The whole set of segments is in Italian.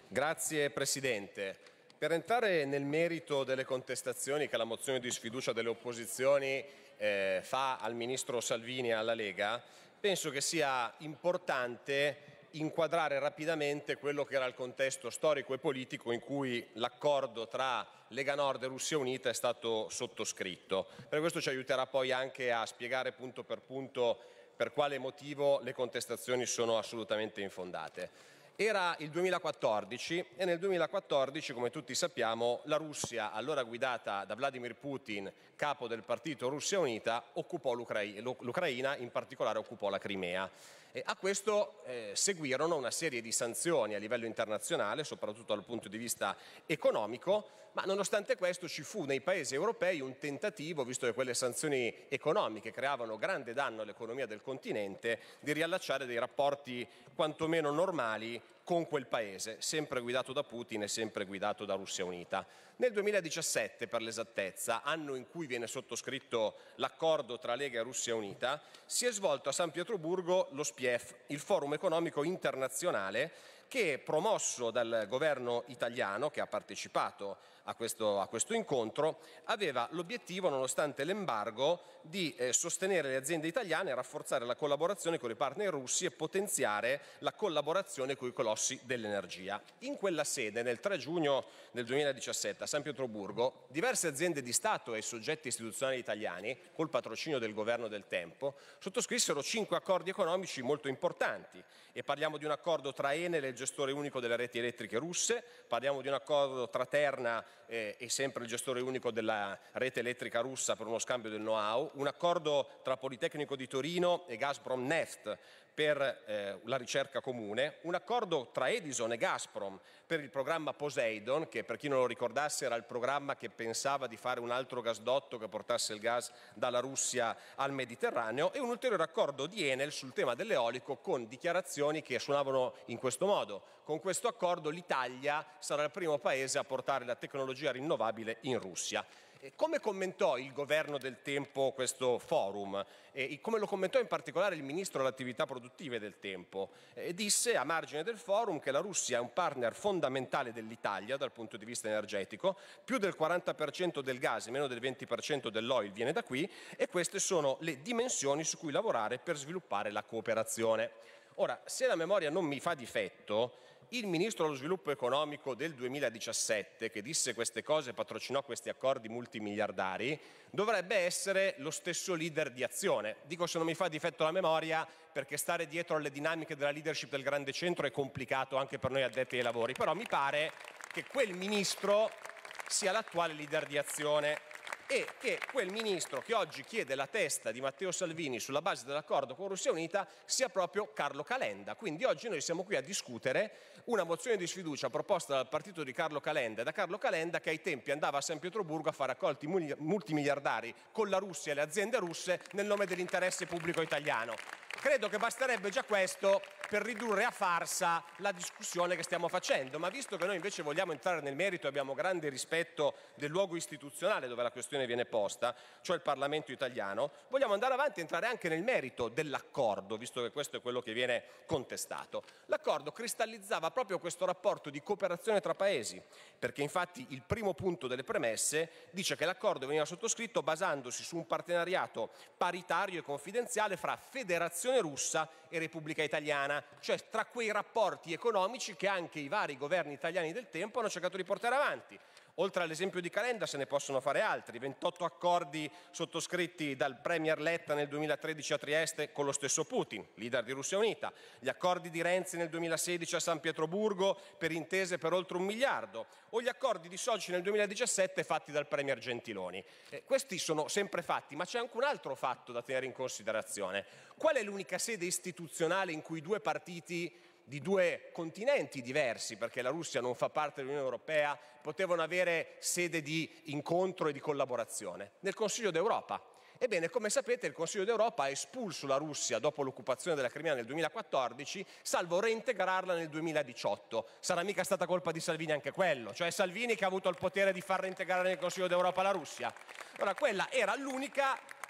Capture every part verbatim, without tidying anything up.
Grazie Presidente. Per entrare nel merito delle contestazioni che la mozione di sfiducia delle opposizioni eh, fa al Ministro Salvini e alla Lega, penso che sia importante inquadrare rapidamente quello che era il contesto storico e politico in cui l'accordo tra Lega Nord e Russia Unita è stato sottoscritto. Per questo ci aiuterà poi anche a spiegare punto per punto per quale motivo le contestazioni sono assolutamente infondate. Era il duemilaquattordici e nel duemilaquattordici, come tutti sappiamo, la Russia, allora guidata da Vladimir Putin, capo del partito Russia Unita, occupò l'Ucraina, in particolare occupò la Crimea. E a questo eh, seguirono una serie di sanzioni a livello internazionale, soprattutto dal punto di vista economico, ma nonostante questo ci fu nei paesi europei un tentativo, visto che quelle sanzioni economiche creavano grande danno all'economia del continente, di riallacciare dei rapporti quantomeno normali con quel paese, sempre guidato da Putin e sempre guidato da Russia Unita. Nel duemiladiciassette, per l'esattezza, anno in cui viene sottoscritto l'accordo tra Lega e Russia Unita, si è svolto a San Pietroburgo lo S P I E F, il Forum Economico Internazionale, che promosso dal governo italiano, che ha partecipato a questo, a questo incontro, aveva l'obiettivo, nonostante l'embargo, di eh, sostenere le aziende italiane, rafforzare la collaborazione con i partner russi e potenziare la collaborazione con i colossi dell'energia. In quella sede, nel tre giugno del duemiladiciassette, a San Pietroburgo, diverse aziende di Stato e soggetti istituzionali italiani, col patrocinio del governo del tempo, sottoscrissero cinque accordi economici molto importanti. E parliamo di un accordo tra Enel e il gestore unico delle reti elettriche russe, parliamo di un accordo tra Terna eh, e sempre il gestore unico della rete elettrica russa per uno scambio del know-how, un accordo tra Politecnico di Torino e Gazprom Neft per eh, la ricerca comune, un accordo tra Edison e Gazprom per il programma Poseidon, che per chi non lo ricordasse era il programma che pensava di fare un altro gasdotto che portasse il gas dalla Russia al Mediterraneo, e un ulteriore accordo di Enel sul tema dell'eolico con dichiarazioni che suonavano in questo modo: con questo accordo l'Italia sarà il primo paese a portare la tecnologia rinnovabile in Russia. E come commentò il governo del tempo questo forum? E come lo commentò in particolare il ministro delle attività produttive del tempo? E disse a margine del forum che la Russia è un partner fondamentale dell'Italia dal punto di vista energetico, più del quaranta per cento del gas e meno del venti per cento dell'oil viene da qui, e queste sono le dimensioni su cui lavorare per sviluppare la cooperazione. Ora, se la memoria non mi fa difetto, il Ministro dello Sviluppo Economico del duemiladiciassette, che disse queste cose e patrocinò questi accordi multimiliardari, dovrebbe essere lo stesso leader di Azione. Dico se non mi fa difetto la memoria perché stare dietro alle dinamiche della leadership del grande centro è complicato anche per noi addetti ai lavori, però mi pare che quel Ministro sia l'attuale leader di Azione e che quel Ministro che oggi chiede la testa di Matteo Salvini sulla base dell'accordo con Russia Unita sia proprio Carlo Calenda. Quindi oggi noi siamo qui a discutere una mozione di sfiducia proposta dal partito di Carlo Calenda e da Carlo Calenda, che ai tempi andava a San Pietroburgo a fare accordi multimiliardari con la Russia e le aziende russe nel nome dell'interesse pubblico italiano. Credo che basterebbe già questo per ridurre a farsa la discussione che stiamo facendo, ma visto che noi invece vogliamo entrare nel merito e abbiamo grande rispetto del luogo istituzionale dove la questione viene posta, cioè il Parlamento italiano, vogliamo andare avanti e entrare anche nel merito dell'accordo, visto che questo è quello che viene contestato. L'accordo cristallizzava proprio questo rapporto di cooperazione tra paesi, perché infatti il primo punto delle premesse dice che l'accordo veniva sottoscritto basandosi su un partenariato paritario e confidenziale fra Federazione Russa e Repubblica Italiana, cioè tra quei rapporti economici che anche i vari governi italiani del tempo hanno cercato di portare avanti. Oltre all'esempio di Calenda se ne possono fare altri, ventotto accordi sottoscritti dal Premier Letta nel duemilatredici a Trieste con lo stesso Putin, leader di Russia Unita, gli accordi di Renzi nel duemilasedici a San Pietroburgo per intese per oltre un miliardo, o gli accordi di Sochi nel duemiladiciassette fatti dal Premier Gentiloni. Eh, questi sono sempre fatti, ma c'è anche un altro fatto da tenere in considerazione. Qual è l'unica sede istituzionale in cui due partiti di due continenti diversi, perché la Russia non fa parte dell'Unione Europea, potevano avere sede di incontro e di collaborazione? Nel Consiglio d'Europa. Ebbene, come sapete, il Consiglio d'Europa ha espulso la Russia dopo l'occupazione della Crimea nel duemilaquattordici, salvo reintegrarla nel duemiladiciotto. Sarà mica stata colpa di Salvini anche quello? Cioè Salvini che ha avuto il potere di far reintegrare nel Consiglio d'Europa la Russia? Allora, quella era l'unica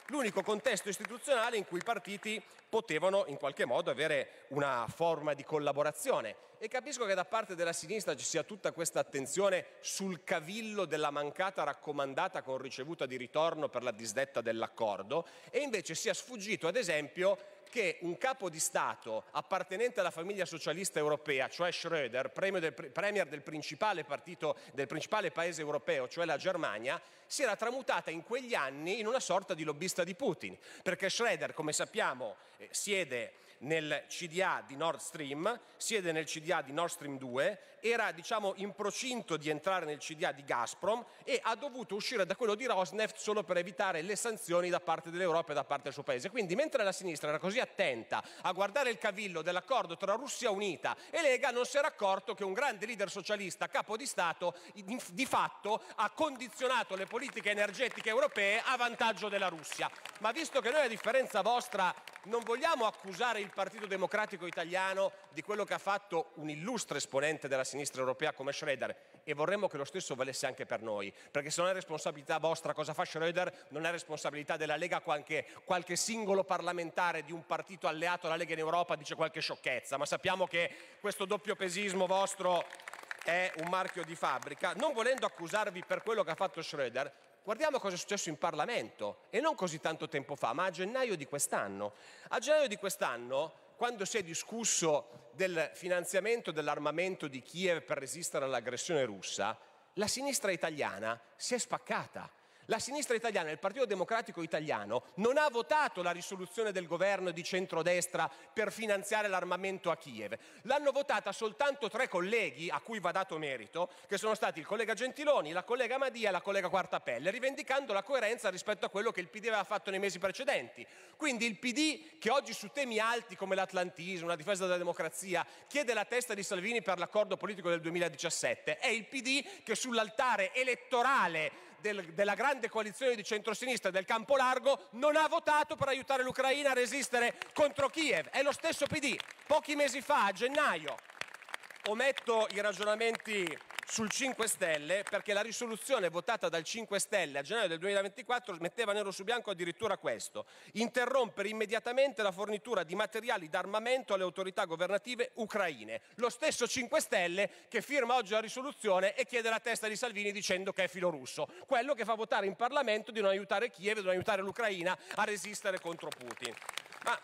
l'unico contesto istituzionale in cui i partiti potevano in qualche modo avere una forma di collaborazione. E capisco che da parte della sinistra ci sia tutta questa attenzione sul cavillo della mancata raccomandata con ricevuta di ritorno per la disdetta dell'accordo, e invece sia sfuggito, ad esempio, che un capo di Stato appartenente alla famiglia socialista europea, cioè Schröder, premier del principale partito, del principale paese europeo, cioè la Germania, si era tramutata in quegli anni in una sorta di lobbista di Putin, perché Schröder, come sappiamo, eh, siede nel C D A di Nord Stream, siede nel C D A di Nord Stream due, era diciamo in procinto di entrare nel C D A di Gazprom e ha dovuto uscire da quello di Rosneft solo per evitare le sanzioni da parte dell'Europa e da parte del suo paese. Quindi mentre la sinistra era così attenta a guardare il cavillo dell'accordo tra Russia Unita e Lega, non si era accorto che un grande leader socialista, capo di Stato, di fatto ha condizionato le politiche energetiche europee a vantaggio della Russia. Ma visto che noi, a differenza vostra, non vogliamo accusare il Partito Democratico Italiano di quello che ha fatto un illustre esponente della sinistra europea come Schröder, e vorremmo che lo stesso valesse anche per noi, perché se non è responsabilità vostra cosa fa Schröder, non è responsabilità della Lega qualche, qualche singolo parlamentare di un partito alleato alla Lega in Europa dice qualche sciocchezza, ma sappiamo che questo doppiopesismo vostro è un marchio di fabbrica. Non volendo accusarvi per quello che ha fatto Schröder, guardiamo cosa è successo in Parlamento, e non così tanto tempo fa, ma a gennaio di quest'anno. A gennaio di quest'anno, quando si è discusso del finanziamento dell'armamento di Kiev per resistere all'aggressione russa, la sinistra italiana si è spaccata. La sinistra italiana, il Partito Democratico Italiano, non ha votato la risoluzione del governo di centrodestra per finanziare l'armamento a Kiev. L'hanno votata soltanto tre colleghi, a cui va dato merito, che sono stati il collega Gentiloni, la collega Madia e la collega Quartapelle, rivendicando la coerenza rispetto a quello che il P D aveva fatto nei mesi precedenti. Quindi il P D, che oggi su temi alti come l'atlantismo, la difesa della democrazia, chiede la testa di Salvini per l'accordo politico del duemiladiciassette, è il P D che sull'altare elettorale Del, della grande coalizione di centrosinistra del campo largo non ha votato per aiutare l'Ucraina a resistere contro Kiev. È lo stesso P D. Pochi mesi fa, a gennaio, ometto i ragionamenti sul cinque Stelle perché la risoluzione votata dal cinque Stelle a gennaio del duemilaventiquattro metteva nero su bianco addirittura questo: interrompere immediatamente la fornitura di materiali d'armamento alle autorità governative ucraine. Lo stesso cinque Stelle che firma oggi la risoluzione e chiede la testa di Salvini dicendo che è filorusso, quello che fa votare in Parlamento di non aiutare Kiev e di non aiutare l'Ucraina a resistere contro Putin. Ma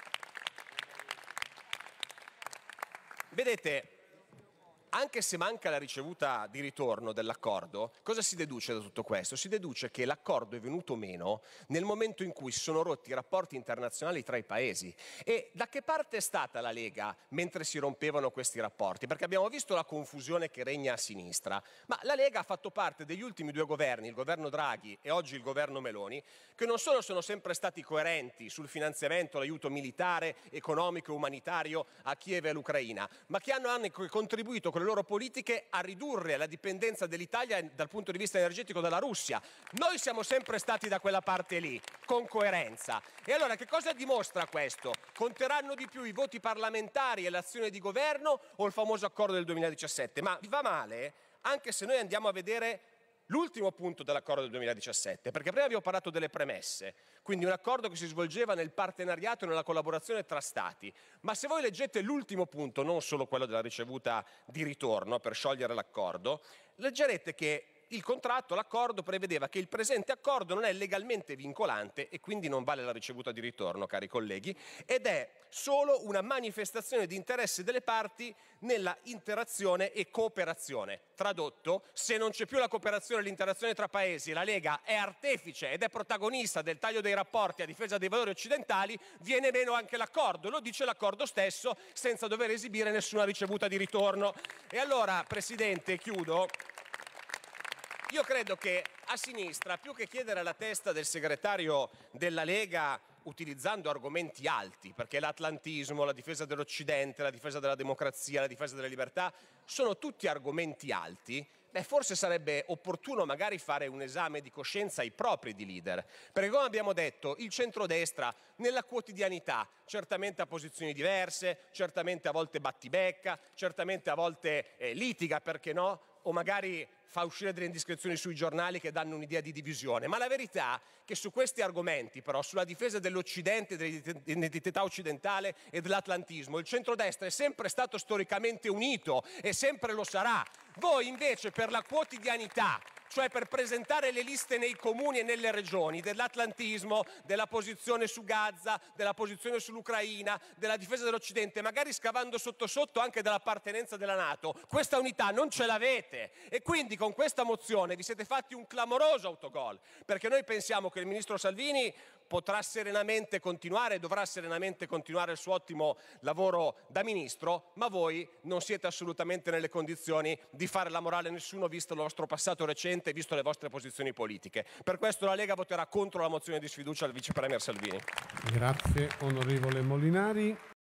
vedete, anche se manca la ricevuta di ritorno dell'accordo, cosa si deduce da tutto questo? Si deduce che l'accordo è venuto meno nel momento in cui si sono rotti i rapporti internazionali tra i paesi. E da che parte è stata la Lega mentre si rompevano questi rapporti? Perché abbiamo visto la confusione che regna a sinistra, ma la Lega ha fatto parte degli ultimi due governi, il governo Draghi e oggi il governo Meloni, che non solo sono sempre stati coerenti sul finanziamento, l'aiuto militare, economico e umanitario a Kiev e all'Ucraina, ma che hanno anche contribuito con le loro politiche a ridurre la dipendenza dell'Italia dal punto di vista energetico dalla Russia. Noi siamo sempre stati da quella parte lì, con coerenza. E allora che cosa dimostra questo? Conteranno di più i voti parlamentari e l'azione di governo o il famoso accordo del duemiladiciassette? Ma vi va male anche se noi andiamo a vedere l'ultimo punto dell'accordo del duemiladiciassette, perché prima abbiamo parlato delle premesse, quindi un accordo che si svolgeva nel partenariato e nella collaborazione tra Stati, ma se voi leggete l'ultimo punto, non solo quello della ricevuta di ritorno per sciogliere l'accordo, leggerete che il contratto, l'accordo, prevedeva che il presente accordo non è legalmente vincolante e quindi non vale la ricevuta di ritorno, cari colleghi, ed è solo una manifestazione di interesse delle parti nella interazione e cooperazione. Tradotto, se non c'è più la cooperazione e l'interazione tra paesi, la Lega è artefice ed è protagonista del taglio dei rapporti a difesa dei valori occidentali, viene meno anche l'accordo. Lo dice l'accordo stesso senza dover esibire nessuna ricevuta di ritorno. E allora, Presidente, chiudo. Io credo che a sinistra, più che chiedere la testa del segretario della Lega utilizzando argomenti alti, perché l'atlantismo, la difesa dell'Occidente, la difesa della democrazia, la difesa delle libertà, sono tutti argomenti alti, beh, forse sarebbe opportuno magari fare un esame di coscienza ai propri di leader. Perché, come abbiamo detto, il centrodestra nella quotidianità certamente ha posizioni diverse, certamente a volte battibecca, certamente a volte eh, litiga, perché no? o magari fa uscire delle indiscrezioni sui giornali che danno un'idea di divisione, ma la verità è che su questi argomenti, però, sulla difesa dell'Occidente, dell'identità occidentale e dell'atlantismo, il centrodestra è sempre stato storicamente unito e sempre lo sarà. Voi invece, per la quotidianità, cioè per presentare le liste nei comuni e nelle regioni dell'atlantismo, della posizione su Gaza, della posizione sull'Ucraina, della difesa dell'Occidente, magari scavando sotto sotto anche dell'appartenenza della NATO, questa unità non ce l'avete e quindi con questa mozione vi siete fatti un clamoroso autogol, perché noi pensiamo che il ministro Salvini potrà serenamente continuare, dovrà serenamente continuare il suo ottimo lavoro da ministro, ma voi non siete assolutamente nelle condizioni di fare la morale a nessuno, visto il vostro passato recente e visto le vostre posizioni politiche. Per questo la Lega voterà contro la mozione di sfiducia al vice premier Salvini. Grazie onorevole Molinari.